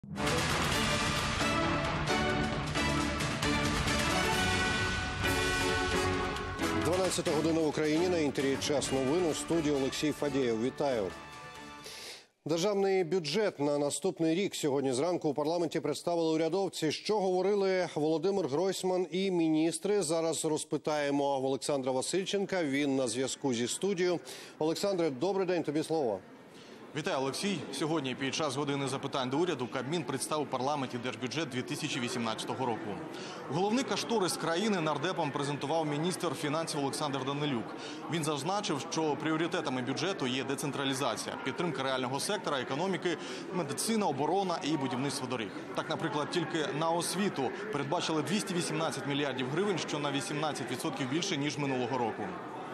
Дванадцята година в Україні, на інтері «Час новин», у студії Олексій Фадєєв. Вітаю. Державний бюджет на наступний рік сьогодні зранку у парламенті представили урядовці. Що говорили Володимир Гройсман і міністри? Зараз розпитаємо в Олександра Васильченка. Він на зв'язку зі студією. Олександре, добрий день, тобі слово. Вітаю, Олексій. Сьогодні під час години запитань до уряду Кабмін представив у парламенті держбюджет 2018 року. Головний кошторис країни нардепам презентував міністр фінансів Олександр Данилюк. Він зазначив, що пріоритетами бюджету є децентралізація, підтримка реального сектора, економіки, медицина, оборона і будівництво доріг. Так, наприклад, тільки на освіту передбачили 218 мільярдів гривень, що на 18% більше, ніж минулого року.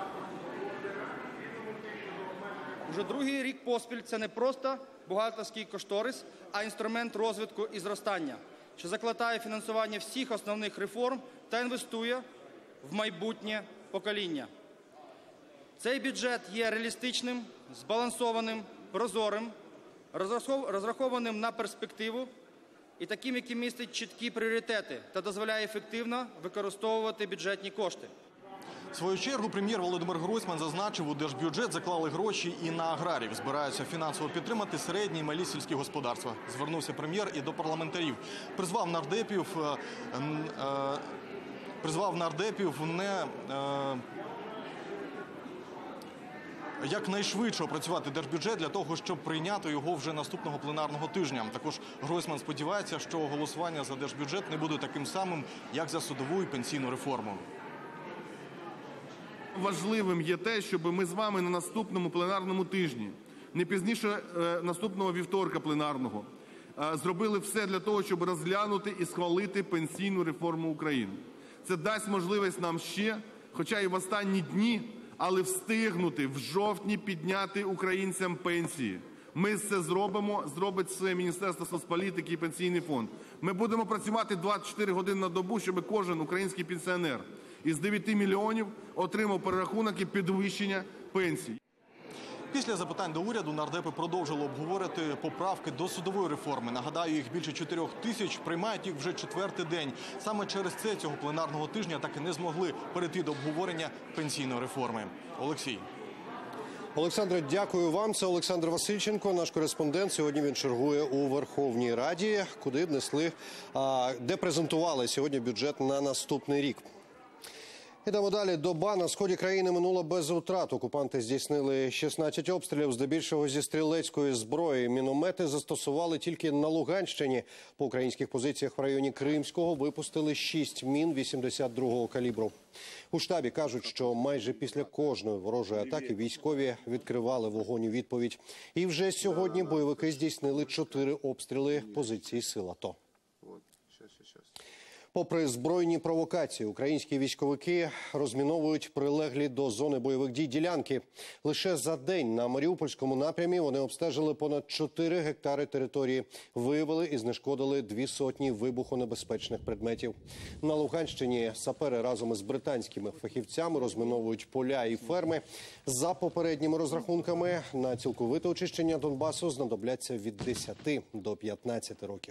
Вже другий рік поспіль це не просто бухгалтерський кошторис, а інструмент розвитку і зростання, що закладає фінансування всіх основних реформ та інвестує в майбутнє покоління. Цей бюджет є реалістичним, збалансованим, прозорим, розрахованим на перспективу і таким, який містить чіткі пріоритети та дозволяє ефективно використовувати бюджетні кошти. В свою чергу прем'єр Володимир Гройсман зазначив, у держбюджет заклали гроші і на аграрів. Збираються фінансово підтримати середні і малі сільські господарства. Звернувся прем'єр і до парламентарів. Призвав нардепів якнайшвидше опрацювати держбюджет для того, щоб прийняти його вже наступного пленарного тижня. Також Гройсман сподівається, що голосування за держбюджет не буде таким самим, як за судову і пенсійну реформу. Важливим є те, щоб ми з вами на наступному пленарному тижні, не пізніше наступного вівторка пленарного, зробили все для того, щоб розглянути і схвалити пенсійну реформу України. Це дасть можливість нам ще, хоча і в останні дні, але встигнути в жовтні підняти українцям пенсії. Ми це зробимо, зробить це Міністерство соцполітики і Пенсійний фонд. Ми будемо працювати 24 години на добу, щоб кожен український пенсіонер із 9 мільйонів отримав перерахунок і підвищення пенсій. Після запитань до уряду нардепи продовжили обговорити поправки до судової реформи. Нагадаю, їх більше 4 тисяч, приймають їх вже 4-й день. Саме через це цього пленарного тижня так і не змогли перейти до обговорення пенсійної реформи. Олексій. Олександре, дякую вам. Це Олександр Васильченко, наш кореспондент. Сьогодні він чергує у Верховній Раді, куди внесли, де презентували сьогодні бюджет на наступний рік. Ідемо далі. Доба на сході країни минула без втрат. Окупанти здійснили 16 обстрілів, здебільшого зі стрілецької зброї. Міномети застосували тільки на Луганщині. По українських позиціях в районі Кримського випустили 6 мін 82-го калібру. У штабі кажуть, що майже після кожної ворожої атаки військові відкривали вогонь у відповідь. І вже сьогодні бойовики здійснили 4 обстріли позицій сил АТО. Попри збройні провокації, українські військовики розміновують прилеглі до зони бойових дій ділянки. Лише за день на Маріупольському напрямі вони обстежили понад 4 гектари території, виявили і знешкодили 200 вибухонебезпечних предметів. На Луганщині сапери разом із британськими фахівцями розміновують поля і ферми. За попередніми розрахунками, на цілковите очищення Донбасу знадобляться від 10 до 15 років.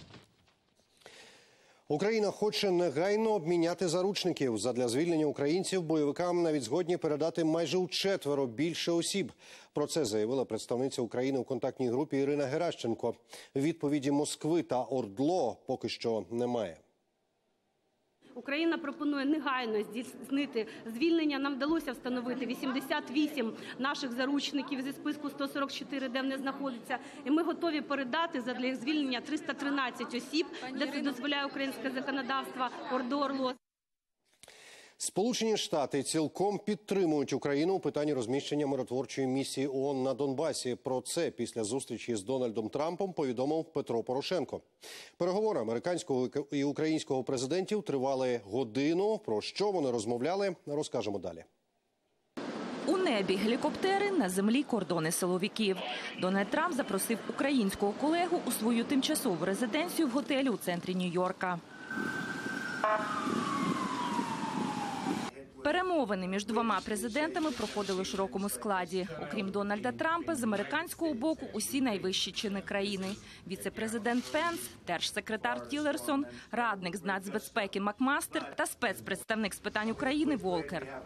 Україна хоче негайно обміняти заручників. Задля звільнення українців бойовикам навіть згодні передати майже у4 більше осіб. Про це заявила представниця України у контактній групі Ірина Геращенко. Відповіді Москви та ОРДЛО поки що немає. Україна пропонує негайно здійснити звільнення. Нам вдалося встановити 88 наших заручників зі списку 144, де вони знаходяться. І ми готові передати задля їх звільнення 313 осіб, де це дозволяє українське законодавство, ОРДЛО. Сполучені Штати цілком підтримують Україну у питанні розміщення миротворчої місії ООН на Донбасі. Про це після зустрічі з Дональдом Трампом повідомив Петро Порошенко. Переговори американського і українського президентів тривали годину. Про що вони розмовляли, розкажемо далі. У небі гелікоптери, на землі кордони силовиків. Дональд Трамп запросив українського колегу у свою тимчасову резиденцію в готелі у центрі Нью-Йорка. Перемовини між двома президентами проходили у широкому складі. Окрім Дональда Трампа, з американського боку усі найвищі чини країни. Віце-президент Пенс, держсекретар Тілерсон, радник з нацбезпеки Макмастер та спецпредставник з питань України Волкер.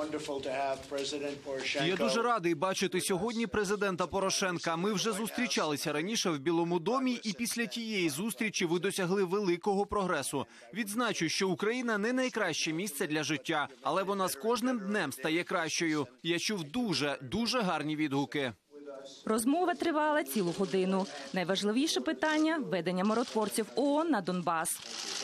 Я дуже радий бачити сьогодні президента Порошенка. Ми вже зустрічалися раніше в Білому домі, і після тієї зустрічі ви досягли великого прогресу. Відзначу, що Україна не найкраще місце для життя, але вона з кожним днем стає кращою. Я чув дуже гарні відгуки. Розмова тривала цілу годину. Найважливіше питання – введення миротворців ООН на Донбас.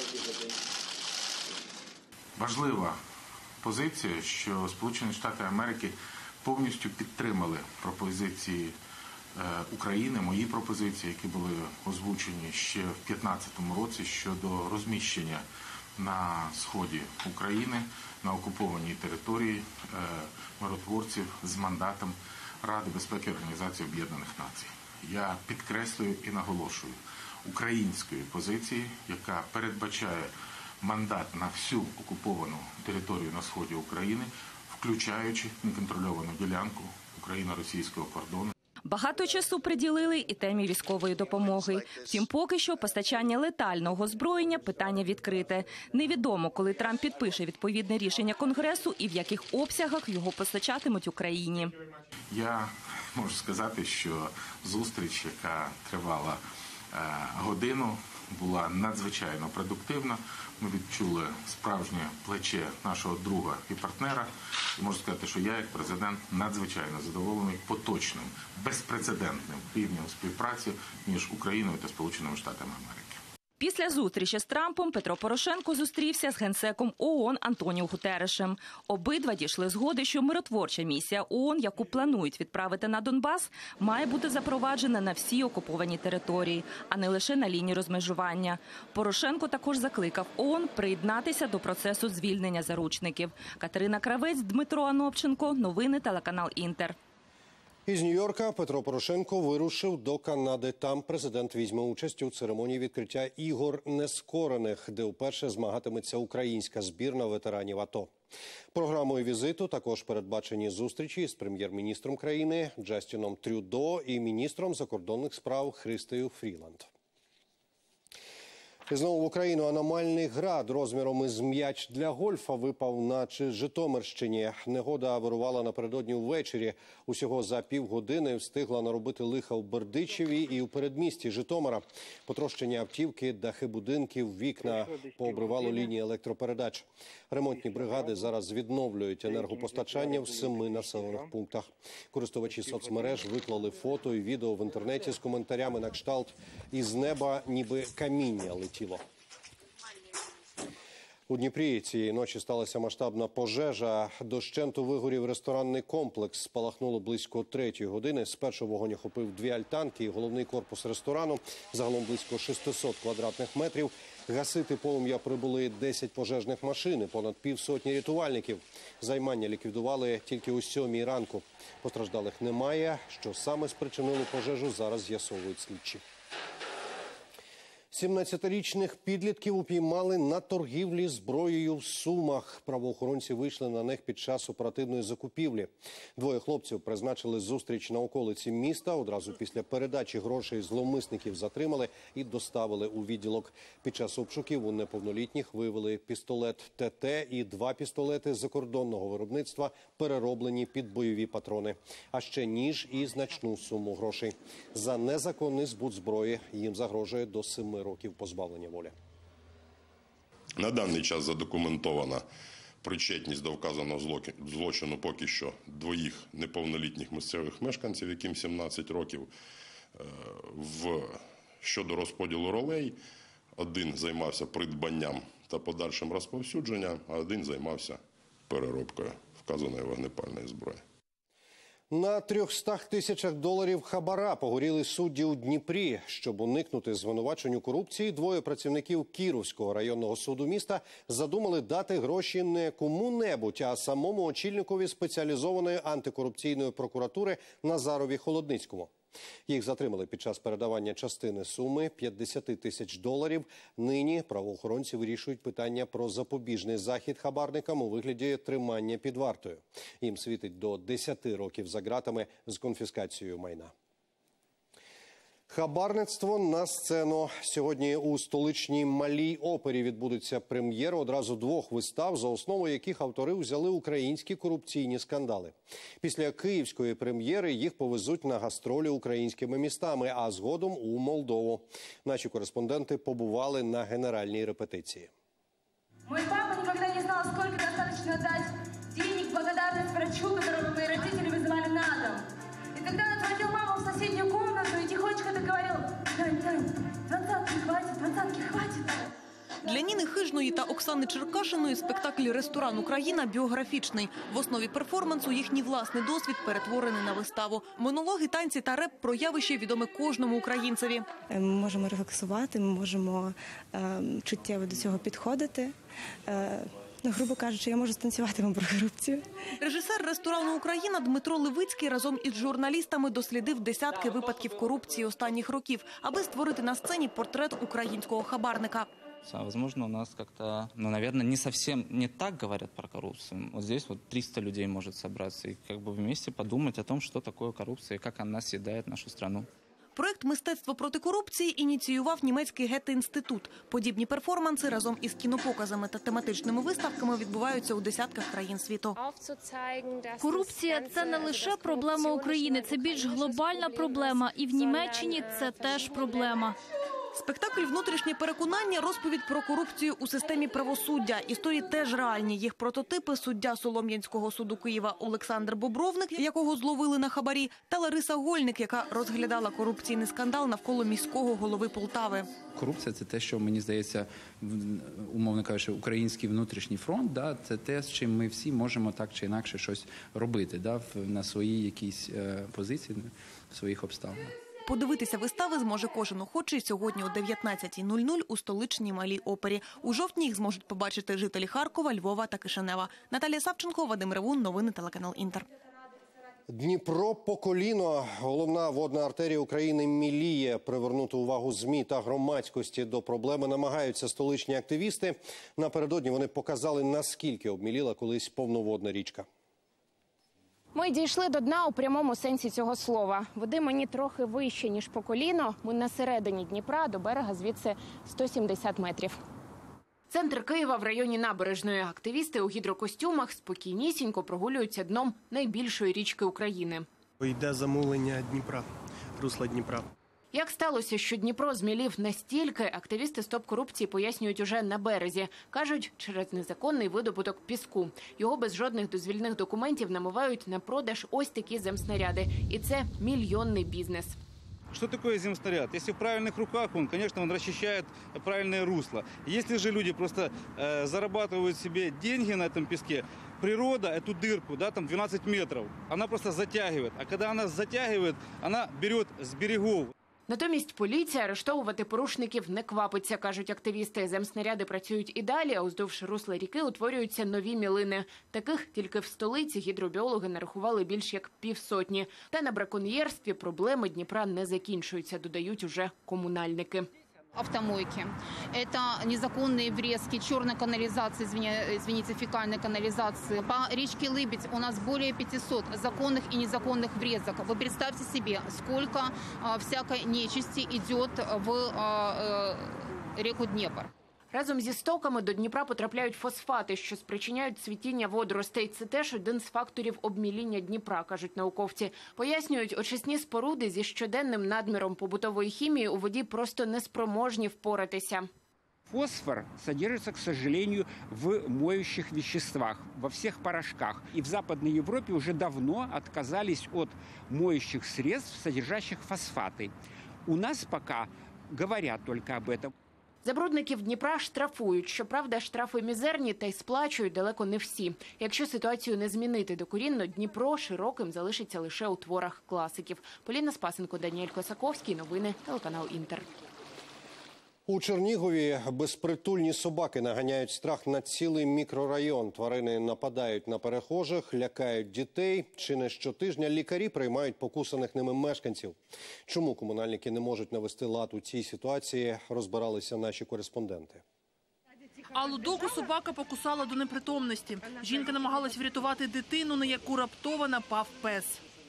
Важлива позиція, що Сполучені Штати Америки повністю підтримали пропозиції України, мої пропозиції, які були озвучені ще в 2015 році щодо розміщення на сході України, на окупованій території миротворців з мандатом Ради безпеки Організації Об'єднаних Націй. Я підкреслюю і наголошую української позиції, яка передбачає мандат на всю окуповану територію на сході України, включаючи неконтрольовану ділянку україно-російського кордону. Багато часу приділили і темі військової допомоги. Втім, поки що постачання летального озброєння – питання відкрите. Невідомо, коли Трамп підпише відповідне рішення Конгресу і в яких обсягах його постачатимуть Україні. Я можу сказати, що зустріч, яка тривала годину, була надзвичайно продуктивна. Ми відчули справжнє плече нашого друга і партнера. І можу сказати, що я, як президент, надзвичайно задоволений поточним, безпрецедентним рівнем співпраці між Україною та Сполученими Штатами Америки. Після зустрічі з Трампом Петро Порошенко зустрівся з генсеком ООН Антоніо Гутерешем. Обидва дійшли згоди, що миротворча місія ООН, яку планують відправити на Донбас, має бути запроваджена на всій окупованій території, а не лише на лінії розмежування. Порошенко також закликав ООН приєднатися до процесу звільнення заручників. Катерина Кравець, Дмитро Анопченко. Новини телеканал «Інтер». Із Нью-Йорка Петро Порошенко вирушив до Канади. Там президент візьме участь у церемонії відкриття ігор нескорених, де вперше змагатиметься українська збірна ветеранів АТО. Програмою візиту також передбачені зустрічі з прем'єр-міністром країни Джастіном Трюдо і міністром закордонних справ Христею Фріланд. І знову в Україну аномальний град розміром із м'яч для гольфа випав на Житомирщині. Негода вирувала напередодні ввечері. Усього за півгодини встигла наробити лиха в Бердичеві і у передмісті Житомира. Потрощені автівки, дахи будинків, вікна, пообривало лінії електропередач. Ремонтні бригади зараз відновлюють енергопостачання в 7 населених пунктах. Користувачі соцмереж виклали фото і відео в інтернеті з коментарями на кшталт «Із неба ніби каміння летіло». У Дніпрі цієї ночі сталася масштабна пожежа. Дощенту вигорів ресторанний комплекс. Спалахнуло близько 3-ї години. Спершу вогонь охопив 2 альтанки і головний корпус ресторану. Загалом близько 600 квадратних метрів. Гасити полум'я прибули 10 пожежних машин і понад півсотні рятувальників. Займання ліквідували тільки о 7-й ранку. Постраждалих немає. Що саме спричинило пожежу, зараз з'ясовують слідчі. 17-річних підлітків упіймали на торгівлі зброєю в Сумах. Правоохоронці вийшли на них під час оперативної закупівлі. 2 хлопців призначили зустріч на околиці міста. Одразу після передачі грошей зловмисників затримали і доставили у відділок. Під час обшуків у неповнолітніх виявили пістолет ТТ і 2 пістолети закордонного виробництва, перероблені під бойові патрони. А ще ніж і значну суму грошей. За незаконний збут зброї їм загрожує до 7 років позбавлення волі. На даний час задокументована причетність до вказаного злочину поки що 2 неповнолітніх місцевих мешканців, яким 17 років. Щодо розподілу ролей, один займався придбанням та подальшим розповсюдженням, а один займався переробкою вказаної вогнепальної зброї. На 300 тисячах доларів хабара погоріли судді у Дніпрі. Щоб уникнути звинувачень у корупції, 2 працівників Кіровського районного суду міста задумали дати гроші не кому-небудь, а самому очільникові спеціалізованої антикорупційної прокуратури Назарові Холодницькому. Їх затримали під час передавання частини суми $50 тисяч. Нині правоохоронці вирішують питання про запобіжний захід хабарникам у вигляді тримання під вартою. Їм світить до 10 років за ґратами з конфіскацією майна. Хабарництво на сцену. Сьогодні у столичній Малій опері відбудеться прем'єра одразу 2 вистав, за основу яких автори взяли українські корупційні скандали. Після київської прем'єри їх повезуть на гастролі українськими містами, а згодом у Молдову. Наші кореспонденти побували на генеральній репетиції. Мой папа никогда не знал, сколько достаточно дать денег в благодарность врачу, которого мои родители вызывали на дом. И когда он отводил маму в соседнюю комнату и тихонечко так говорил: «Тань, 20-ки хватит». Для Ніни Хижної та Оксани Черкашиної спектакль «Ресторан Україна» біографічний. В основі перформансу їхній власний досвід перетворений на виставу. Монологи, танці та реп – про явище відоме кожному українцеві. Ми можемо рефлексувати, ми можемо чуттєво до цього підходити. Грубо кажучи, я можу станцювати вам про корупцію. Режисер «Ресторану Україна» Дмитро Левицький разом із журналістами дослідив десятки випадків корупції останніх років, аби створити на сцені портрет українського хабарника. Возможно, у нас как-то, наверное, не совсем не так говорят про коррупцию. Вот здесь 300 людей может собраться и вместе подумать о том, что такое коррупция и как она съедает нашу страну. Проект «Мистецтво проти корупції» ініціював німецький Гете-інститут. Подібні перформанси разом із кінопоказами та тематичними виставками відбуваються у десятках країн світу. Корупція – це не лише проблема України, це більш глобальна проблема. І в Німеччині це теж проблема. Спектакль «Внутрішнє переконання» – розповідь про корупцію у системі правосуддя. Історії теж реальні. Їх прототипи – суддя Солом'янського суду Києва Олександр Бобровник, якого зловили на хабарі, та Лариса Гольник, яка розглядала корупційний скандал навколо міського голови Полтави. Корупція – це те, що, мені здається, умовно кажучи, український внутрішній фронт, це те, з чим ми всі можемо так чи інакше щось робити на своїй якійсь позиції, в своїх обставинах. Подивитися вистави зможе кожен охочий сьогодні о 19:00 у столичній Малій опері. У жовтні їх зможуть побачити жителі Харкова, Львова та Кишинева. Наталія Савченко, Вадим Ревун, новини телеканал «Інтер». Дніпро по коліно. Головна водна артерія України міліє. Привернути увагу ЗМІ та громадськості до проблеми намагаються столичні активісти. Напередодні вони показали, наскільки обміліла колись повноводна річка. Ми дійшли до дна у прямому сенсі цього слова. Води мені трохи вище, ніж по коліно. Ми на середині Дніпра, до берега звідси 170 метрів. Центр Києва в районі Набережної. Активісти у гідрокостюмах спокійнісінько прогулюються дном найбільшої річки України. Йде замулення Дніпра, русла Дніпра. Як сталося, що Дніпро змілів настільки, активісти «Стоп корупції» пояснюють уже на березі. Кажуть, через незаконний видобуток піску. Його без жодних дозвільних документів намивають на продаж ось такі земснаряди. І це мільйонний бізнес. Что такое земснаряд? Если в правильных руках, он, конечно, он расчищает правильное русло. Если же люди просто зарабатывают себе деньги на этом песке, природа эту дырку, там 12 метров, она просто затягивает. А когда она затягивает, она берет с берегов. Натомість поліція арештовувати порушників не квапиться, кажуть активісти. Земснаряди працюють і далі, а уздовж русла ріки утворюються нові мілини. Таких тільки в столиці гідробіологи нарахували більш як 500. Та на браконьєрстві проблеми Дніпра не закінчуються, додають уже комунальники. Автомойки. Это незаконные врезки, черной канализации, извините, фекальной канализации. По речке Лыбедь у нас более 500 законных и незаконных врезок. Вы представьте себе, сколько всякой нечисти идет в реку Днепр. Разом зі стоками до Дніпра потрапляють фосфати, що спричиняють цвітіння водоростей. Це теж один з факторів обміління Дніпра, кажуть науковці. Пояснюють, очисні споруди зі щоденним надміром побутової хімії у воді просто неспроможні впоратися. Фосфор содержится, к сожалению, в моющих веществах, во всех порошках. И в Западной Европе уже давно отказались от моющих средств, содержащих фосфаты. У нас пока говорят только об этом. Забрудників Дніпра штрафують. Щоправда, штрафи мізерні, та й сплачують далеко не всі. Якщо ситуацію не змінити докорінно, Дніпро широким залишиться лише у творах класиків. Поліна Спасенко, Даніель Косаковський. Новини телеканал «Інтер». У Чернігові безпритульні собаки наганяють страх на цілий мікрорайон. Тварини нападають на перехожих, лякають дітей. Чи не щотижня лікарі приймають покусаних ними мешканців. Чому комунальники не можуть навести лад у цій ситуації, розбиралися наші кореспонденти. Аллу Доку собака покусала до непритомності. Жінка намагалась врятувати дитину, на яку раптово напав пес.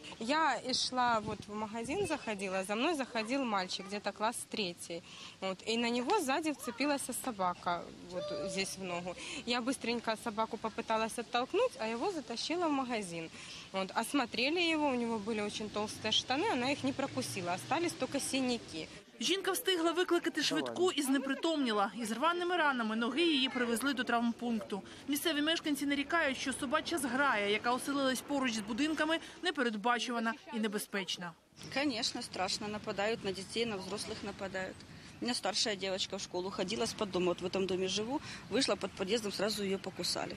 Я шла в магазин, заходила, за мной заходил мальчик, где-то класс 3. И на него сзади вцепилась собака, здесь в ногу. Я быстренько собаку попыталась оттолкнуть, а его затащила в магазин. Осмотрели его, у него были очень толстые штаны, она их не прокусила, остались только синяки. Жінка встигла викликати швидку і знепритомніла. Із рваними ранами ноги її привезли до травмпункту. Місцеві мешканці нарікають, що собача зграя, яка оселилась поруч з будинками, непередбачувана і небезпечна. Конечно, страшно. Нападают на детей, на взрослых нападают. У меня старшая девочка в школу ходила с-под дома. В этом доме живу. Вышла под подъездом, сразу ее покусали.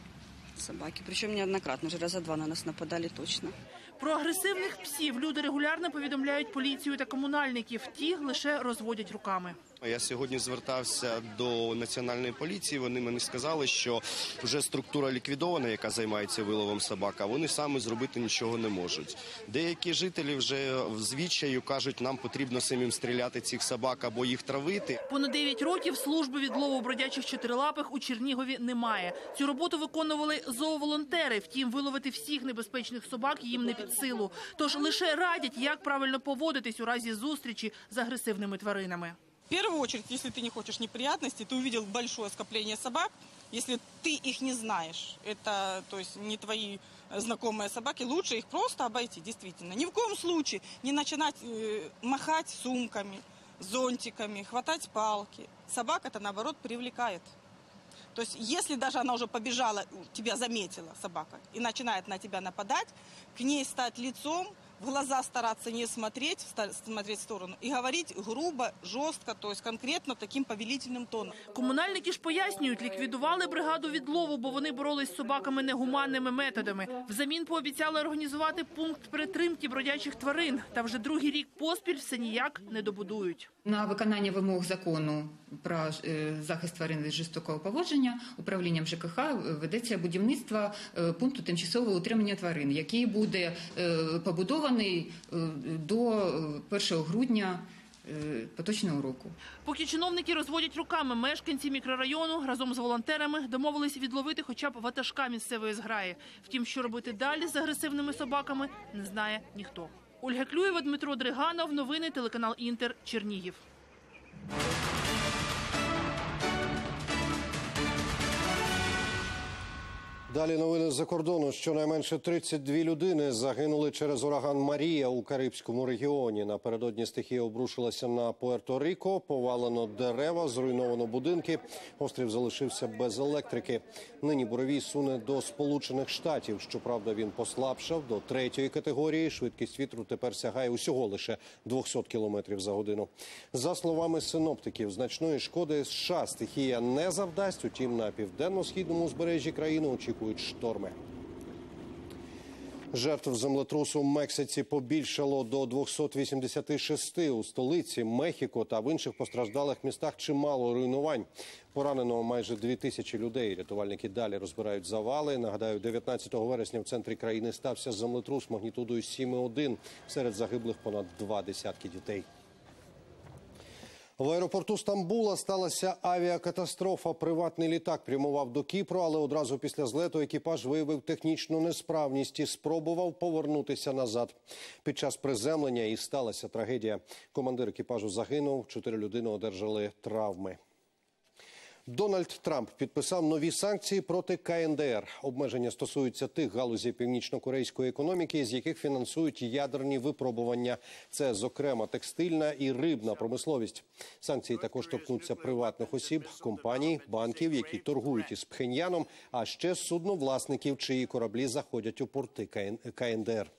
Собаки. Причем неоднократно, уже раза 2 на нас нападали точно. Про агресивних псів люди регулярно повідомляють поліцію та комунальників. Ті лише розводять руками. Я сьогодні звертався до Національної поліції, вони мені сказали, що вже структура ліквідована, яка займається виловом собак, а вони самі зробити нічого не можуть. Деякі жителі вже з відчаю кажуть, нам потрібно самим стріляти цих собак або їх травити. Понад 9 років служби відлову бродячих чотирилапих у Чернігові немає. Цю роботу виконували зооволонтери, втім виловити всіх небезпечних собак їм не під силу. Тож лише радять, як правильно поводитись у разі зустрічі з агресивними тваринами. В первую очередь, если ты не хочешь неприятностей, ты увидел большое скопление собак, если ты их не знаешь, это то есть не твои знакомые собаки, лучше их просто обойти, действительно. Ни в коем случае не начинать махать сумками, зонтиками, хватать палки. Собака это, наоборот, привлекает. То есть если даже она уже побежала, тебя заметила собака, и начинает на тебя нападать, к ней стать лицом, в глаза стараться не смотреть, смотреть в сторону и говорить грубо, жестко, то есть конкретно таким повелительным тоном. Комунальники ж пояснюють, ліквідували бригаду відлову, бо вони боролись з собаками негуманними методами. Взамін пообіцяли організувати пункт перетримки бродячих тварин. Та вже другий рік поспіль все ніяк не добудують. На виконання вимог закону про захист тварин від жорстокого поводження управлінням ЖКХ ведеться будівництво пункту тимчасового утримання тварин, який буде побудований до 1 грудня поточного року. Поки чиновники розводять руками, мешканці мікрорайону разом з волонтерами домовились відловити хоча б ватажка місцевої зграї. Втім, що робити далі з агресивними собаками, не знає ніхто. Ольга Клюєва, Дмитро Дриганов. Новини, телеканал Інтер, Чернігів. Далі новини з-за кордону. Щонайменше 32 людини загинули через ураган Марія у Карибському регіоні. Напередодні стихія обрушилася на Пуерто-Ріко, повалено дерева, зруйновано будинки. Острів залишився без електрики. Нині буревій суне до Сполучених Штатів. Щоправда, він послабшав до 3-ї категорії. Швидкість вітру тепер сягає усього лише 200 км за годину. За словами синоптиків, значної шкоди США стихія не завдасть. Утім, на південно-східному узбережжі країни очікують шторми. Жертв землетрусу в Мексиці побільшало до 286. У столиці, Мехіко та в інших постраждалих містах чимало руйнувань. Поранено майже 2000 людей. Рятувальники далі розбирають завали. Нагадаю, 19 вересня в центрі країни стався землетрус магнітудою 7,1. Серед загиблих понад 20 дітей. В аеропорту Стамбула сталася авіакатастрофа. Приватний літак прямував до Кіпру, але одразу після злету екіпаж виявив технічну несправність і спробував повернутися назад. Під час приземлення і сталася трагедія. Командир екіпажу загинув, 4 людини одержали травми. Дональд Трамп підписав нові санкції проти КНДР. Обмеження стосуються тих галузей північно-корейської економіки, з яких фінансують ядерні випробування. Це, зокрема, текстильна і рибна промисловість. Санкції також торкнуться приватних осіб, компаній, банків, які торгують із Пхеньяном, а ще судновласників, чиї кораблі заходять у порти КНДР.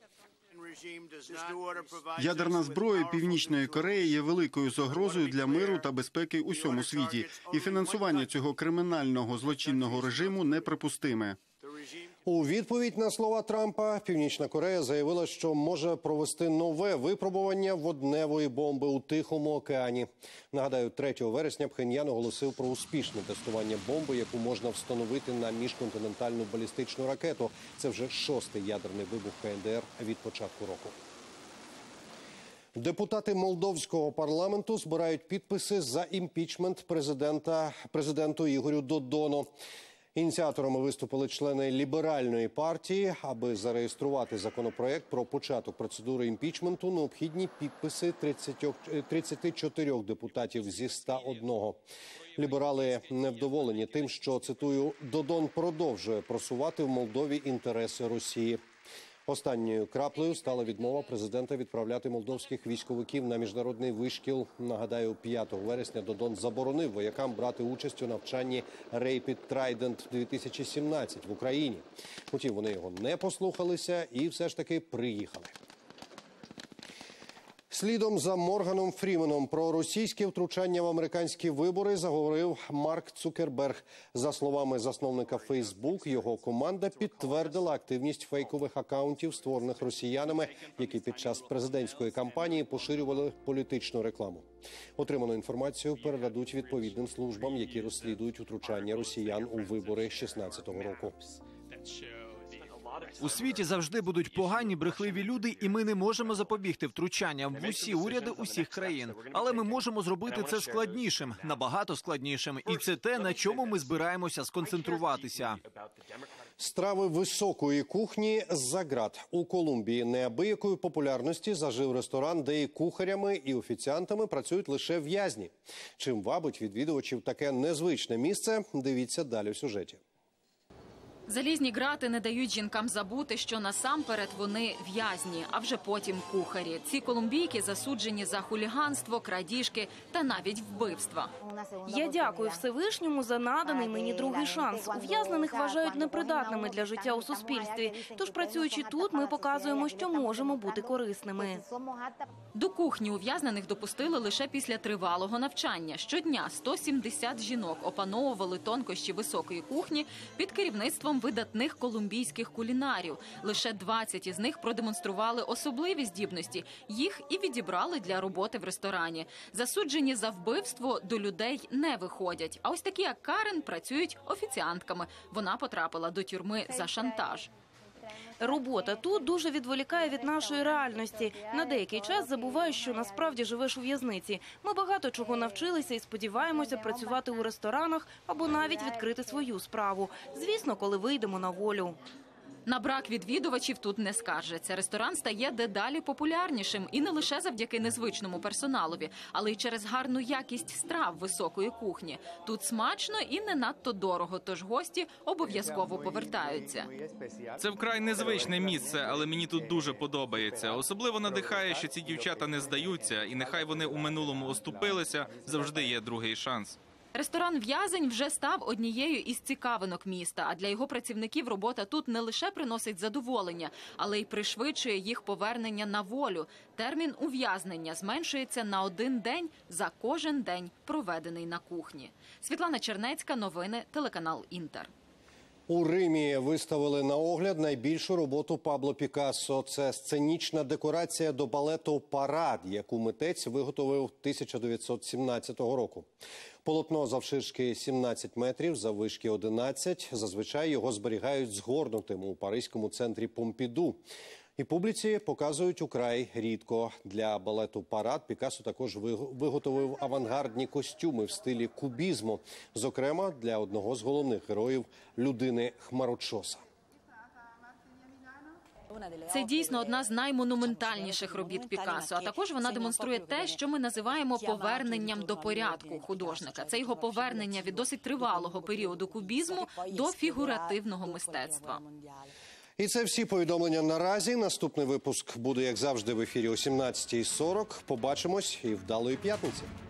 Ядерна зброя Північної Кореї є великою загрозою для миру та безпеки у всьому світі. І фінансування цього кримінального злочинного режиму неприпустиме. У відповідь на слова Трампа Північна Корея заявила, що може провести нове випробування водневої бомби у Тихому океані. Нагадаю, 3 вересня Пхеньян оголосив про успішне тестування бомби, яку можна встановити на міжконтинентальну балістичну ракету. Це вже 6-й ядерний вибух КНДР від початку року. Депутати молдовського парламенту збирають підписи за імпічмент президенту Ігорю Додону. Ініціаторами виступили члени ліберальної партії. Аби зареєструвати законопроект про початок процедури імпічменту, необхідні підписи 34 депутатів зі 101. Ліберали невдоволені тим, що, цитую, «Додон продовжує просувати в Молдові інтереси Росії». Останньою краплею стала відмова президента відправляти молдовських військовиків на міжнародний вишкіл. Нагадаю, 5 вересня Додон заборонив воякам брати участь у навчанні Rapid Trident 2017 в Україні. Утім, вони його не послухалися і все ж таки приїхали. Слідом за Морганом Фріменом про російське втручання в американські вибори заговорив Марк Цукерберг. За словами засновника Фейсбук, його команда підтвердила активність фейкових акаунтів, створених росіянами, які під час президентської кампанії поширювали політичну рекламу. Отриману інформацію передадуть відповідним службам, які розслідують втручання росіян у вибори 2016 року. У світі завжди будуть погані, брехливі люди, і ми не можемо запобігти втручанням в усі уряди усіх країн. Але ми можемо зробити це складнішим, набагато складнішим. І це те, на чому ми збираємося сконцентруватися. Страви високої кухні за ґрат. У Колумбії неабиякої популярності зажив ресторан, де і кухарями, і офіціантами працюють лише в'язні. Чим вабить відвідувачів таке незвичне місце, дивіться далі в сюжеті. Залізні грати не дають жінкам забути, що насамперед вони в'язні, а вже потім кухарі. Ці колумбійки засуджені за хуліганство, крадіжки та навіть вбивства. Я дякую Всевишньому за наданий мені другий шанс. Ув'язнених вважають непридатними для життя у суспільстві. Тож, працюючи тут, ми показуємо, що можемо бути корисними. До кухні ув'язнених допустили лише після тривалого навчання. Щодня 170 жінок опановували тонкощі високої кухні під керівництвом видатних колумбійських кулінарів. Лише 20 із них продемонстрували особливі здібності. Їх і відібрали для роботи в ресторані. Засуджені за вбивство до людей не виходять. А ось такі, як Карен, працюють офіціантками. Вона потрапила до тюрми за шантаж. Робота тут дуже відволікає від нашої реальності. На деякий час забуваєш, що насправді живеш у в'язниці. Ми багато чого навчилися і сподіваємося працювати у ресторанах або навіть відкрити свою справу. Звісно, коли вийдемо на волю. На брак відвідувачів тут не скаржаться. Ресторан стає дедалі популярнішим. І не лише завдяки незвичному персоналові, але й через гарну якість страв високої кухні. Тут смачно і не надто дорого, тож гості обов'язково повертаються. Це вкрай незвичне місце, але мені тут дуже подобається. Особливо надихає, що ці дівчата не здаються, і нехай вони у минулому оступилися, завжди є другий шанс. Ресторан «В'язень» вже став однією із цікавинок міста, а для його працівників робота тут не лише приносить задоволення, але й пришвидшує їх повернення на волю. Термін ув'язнення зменшується на 1 день за кожен день, проведений на кухні. Світлана Чернецька, новини, телеканал «Інтер». У Римі виставили на огляд найбільшу роботу Пабло Пікассо. Це сценічна декорація до балету «Парад», яку митець виготовив 1917 року. Полотно завширшки 17 метрів, заввишки 11. Зазвичай його зберігають згорнутим у паризькому центрі Помпіду. І публіці показують украй рідко. Для балету «Парад» Пікассо також виготовив авангардні костюми в стилі кубізму. Зокрема, для одного з головних героїв – людини Хмарочоса. Це дійсно одна з наймонументальніших робіт Пікассо, а також вона демонструє те, що ми називаємо поверненням до порядку художника. Це його повернення від досить тривалого періоду кубізму до фігуративного мистецтва. І це всі повідомлення наразі. Наступний випуск буде, як завжди, в ефірі о 17:40. Побачимось і вдалої п'ятниці.